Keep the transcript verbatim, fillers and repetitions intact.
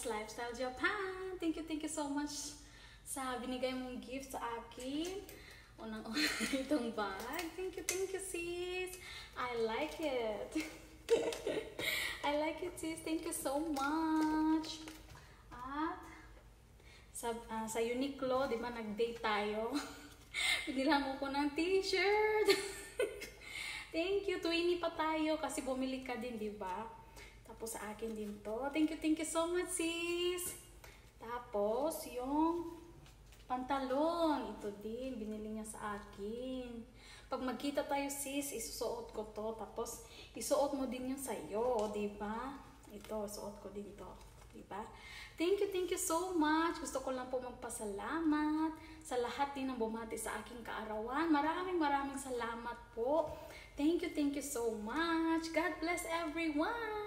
Jess Lifestyle Japan. Thank you, thank you so much sa binigay mong gift sa akin. Unang-una itong bag. Thank you, thank you sis. I like it. I like it sis. Thank you so much. At sa, uh, sa Uniqlo, di ba nag-date tayo? Binilang mo ko ng t-shirt. Thank you. twenty pa tayo kasi bumili ka din, di ba? Tapos sa akin din to. Thank you, thank you so much, sis. Tapos, yung pantalon. Ito din. Binili niya sa akin. Pag magkita tayo, sis, isusuot ko to. Tapos, isuot mo din yung sa'yo, di ba? Ito, suot ko din to. Di ba? Thank you, thank you so much. Gusto ko lang po magpasalamat sa lahat din ng bumati sa aking kaarawan. Maraming maraming salamat po. Thank you, thank you so much. God bless everyone.